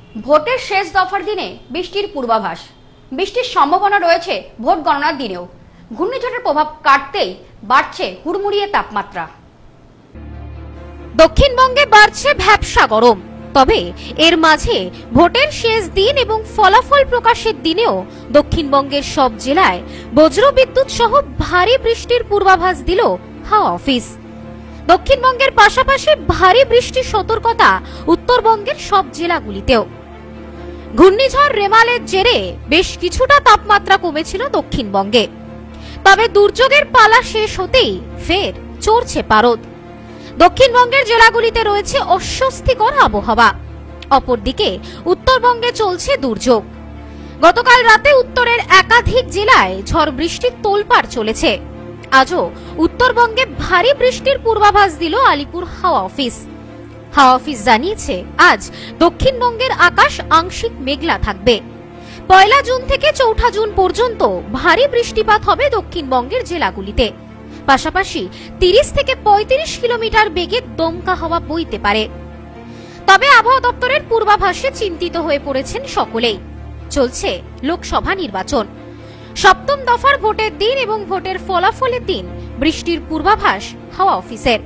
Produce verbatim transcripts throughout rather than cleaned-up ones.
ভোটের শেষ দফার দিনে বৃষ্টির পূর্বাভাস, বৃষ্টির সম্ভাবনা রয়েছে ভোট গণনার দিনেও। ঘূর্ণিঝড়ের প্রভাব কাটতেই বাড়ছে হুড়মুড়িয়ে তাপমাত্রা। দক্ষিণবঙ্গে বাড়ছে ভ্যাপসা গরম। তবে এর মাঝে ভোটের শেষ দিন এবং ফলাফল প্রকাশের দিনেও দক্ষিণবঙ্গের সব জেলায় বজ্রবিদ্যুৎ সহ ভারী বৃষ্টির পূর্বাভাস দিল হাওয়া অফিস। দক্ষিণবঙ্গের পাশাপাশি ভারী বৃষ্টির সতর্কতা উত্তরবঙ্গের সব জেলাগুলিতেও। ঘূর্ণিঝড় রেমালের জেরে বেশ কিছুটা তাপমাত্রা কমেছিল দক্ষিণবঙ্গে। তবে দুর্যোগের পালা শেষ হতেই ফের চড়ছে পারদ। দক্ষিণবঙ্গের জেলাগুলিতে রয়েছে অস্বস্তিকর আবহাওয়া। অপরদিকে উত্তরবঙ্গে চলছে দুর্যোগ। গতকাল রাতে উত্তরের একাধিক জেলায় ঝড় বৃষ্টির তোলপাড় চলেছে। আজও উত্তরবঙ্গে ভারী বৃষ্টির পূর্বাভাস দিল আলিপুর হাওয়া অফিস। হাওয়া অফিস জানিয়েছে, আজ দক্ষিণবঙ্গের আকাশ আংশিক মেঘলা থাকবে। পয়লা জুন থেকে চৌঠা জুন পর্যন্ত ভারী বৃষ্টিপাত হবে দক্ষিণবঙ্গের জেলাগুলিতে। পাশাপাশি তিরিশ থেকে পঁয়ত্রিশ কিলোমিটার বেগে দমকা হাওয়া বইতে পারে। তবে আবহাওয়া দপ্তরের পূর্বাভাসে চিন্তিত হয়ে পড়েছেন সকলেই। চলছে লোকসভা নির্বাচন। সপ্তম দফার ভোটের দিন এবং ভোটের ফলাফলের দিন বৃষ্টির পূর্বাভাস হাওয়া অফিসের।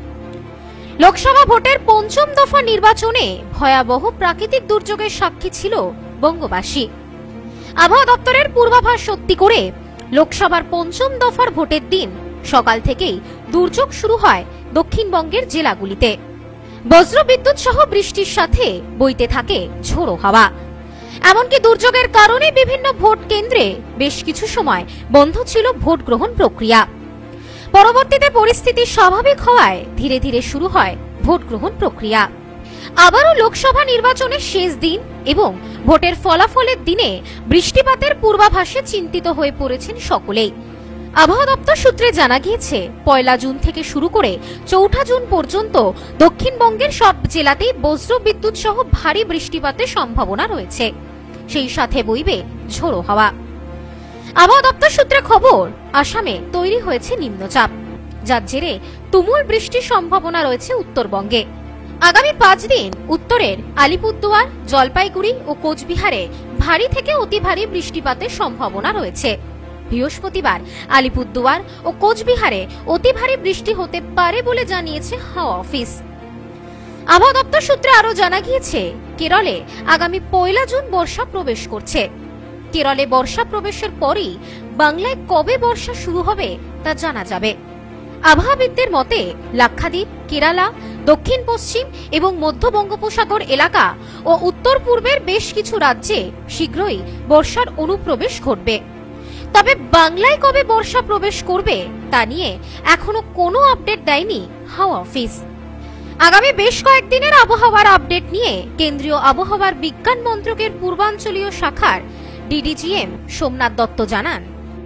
লোকসভা ভোটের পঞ্চম দফা নির্বাচনে ভয়াবহ প্রাকৃতিক দুর্যোগের সাক্ষী ছিল বঙ্গবাসী। আবহাওয়া দপ্তরের পূর্বাভাস সত্যি করে লোকসভার পঞ্চম দফার ভোটের দিন সকাল থেকেই দুর্যোগ শুরু হয় দক্ষিণবঙ্গের জেলাগুলিতে। বজ্রবিদ্যুৎ সহ বৃষ্টির সাথে বইতে থাকে ঝোড়ো হাওয়া। এমনকি দুর্যোগের কারণে বিভিন্ন ভোট কেন্দ্রে বেশ কিছু সময় বন্ধ ছিল ভোট গ্রহণ প্রক্রিয়া। পরবর্তীতে পরিস্থিতি স্বাভাবিক হওয়ায় ধীরে ধীরে শুরু হয় ভোট গ্রহণ প্রক্রিয়া। আবারও লোকসভা নির্বাচনের শেষ দিন এবং ভোটের ফলাফলের দিনে বৃষ্টিপাতের পূর্বাভাসে চিন্তিত হয়ে পড়েছেন সকলেই। আবহাওয়া দপ্তর সূত্রে জানা গিয়েছে, পয়লা জুন থেকে শুরু করে চৌঠা জুন পর্যন্ত দক্ষিণবঙ্গের সব জেলাতেই বজ্রবিদ্যুৎ সহ ভারী বৃষ্টিপাতের সম্ভাবনা রয়েছে। সেই সাথে বইবে ঝোড়ো হাওয়া। আবহাওয়া দপ্তর সূত্রে খবর, আসামে তৈরি হয়েছে নিম্নচাপ, যার জেরে তুমুল বৃষ্টির সম্ভাবনা রয়েছে উত্তরবঙ্গে। আগামী পাঁচ দিন উত্তরের আলিপুরদুয়ার, জলপাইগুড়ি ও কোচবিহারে ভারী থেকে অতি ভারী বৃষ্টিপাতের সম্ভাবনা রয়েছে। বৃহস্পতিবার আলিপুরদুয়ার ও কোচবিহারে অতি ভারী বৃষ্টি হতে পারে বলে জানিয়েছে হাওয়া অফিস। আবহাওয়া দপ্তর সূত্রে আরো জানা গিয়েছে, কেরলে আগামী পয়লা জুন বর্ষা প্রবেশ করছে। কেরলে বর্ষা প্রবেশের পরই বাংলায় কবে বর্ষা শুরু হবে তা জানা যাবে। আবহাওয়াবিদদের মতে লাক্ষাদ্বীপ, কেরালা, দক্ষিণ পশ্চিম এবং মধ্য বঙ্গোপসাগর এলাকা ও উত্তর পূর্বের বেশ কিছু রাজ্যে শীঘ্রই বর্ষার অনুপ্রবেশ ঘটবে। তবে বাংলায় কবে বর্ষা প্রবেশ করবে তা নিয়ে এখনো কোনো আপডেট দেয়নি হাওয়া অফিস। আগামী বেশ কয়েকদিনের আবহাওয়ার আপডেট নিয়ে কেন্দ্রীয় আবহাওয়ার বিজ্ঞান মন্ত্রকের পূর্বাঞ্চলীয় শাখার ডিডিজিএম সোমনাথ দত্ত জানান,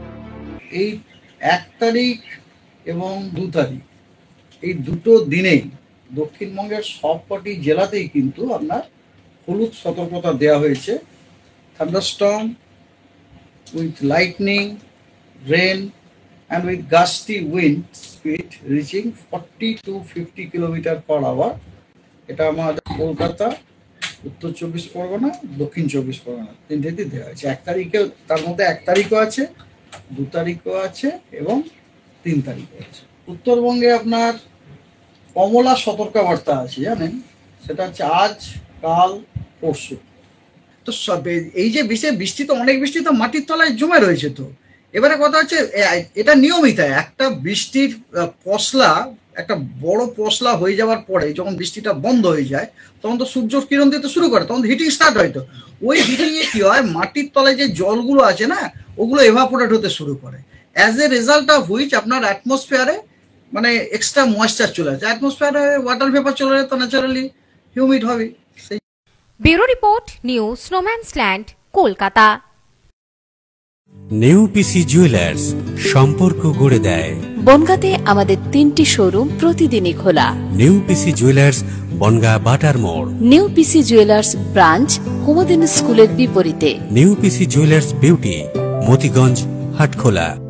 এই এক তারিখ এবং দু তারিখ এই দুটো দিনেই দক্ষিণবঙ্গের সবকটি জেলাতেই কিন্তু আপনার হলুদ সতর্কতা দেওয়া হয়েছে। Thunderstorm with lightning, rain and with gusty wind speed reaching forty to fifty kilometers per hour. এটা আমাদের কলকাতা, উত্তর চব্বিশ পরগনা, দক্ষিণ চব্বিশ পরগনা তিনটেতে দেওয়া হয়েছে। এক তারিখে, তার মধ্যে এক তারিখও আছে, দু তারিখও আছে এবং তিন তারিখও আছে। উত্তরবঙ্গে আপনার কমলা সতর্কবার্তা আছে, জানেন, সেটা হচ্ছে আজ, কাল, পরশু। তো এই যে বৃষ্টি বৃষ্টি তো অনেক বৃষ্টি তো মাটির তলায় জমে রয়েছে। তো এবারে কথা হচ্ছে, এটা নিয়মিত একটা বৃষ্টির পশলা, একটা বড় পশলা হয়ে যাওয়ার পরে যখন বৃষ্টিটা বন্ধ হয়ে যায় তখন তো সূর্য কিরণ দিতে শুরু করে, তখন হিটিং স্টার্ট হয়। তো ওই হিটিং এ কি হয়, মাটির তলায় যে জলগুলো আছে না, ওগুলো এভাপোরেট হতে শুরু করে। As a result of which আপনার অ্যাটমসফিয়ারে মানে এক্সট্রা ময়েশ্চার চলে আসে। অ্যাটমসফিয়ারে ওয়াটার ভেপার চলে যায়, তো ন্যাচারালি হিউমিড হবে। Bureau report, new snowman's land, Kolkata. New PC jewellers, সম্পর্ক গড়ে দেয়। বনগাঁতে আমাদের তিনটি শোরুম প্রতিদিনই খোলা। নিউ পিসি জুয়েলার্স, বনগাঁ বাটার মোড়। New PC jewellers branch Kumudini স্কুলের বিপরীতে। New PC jewellers beauty, Motiganj, Hatkhola.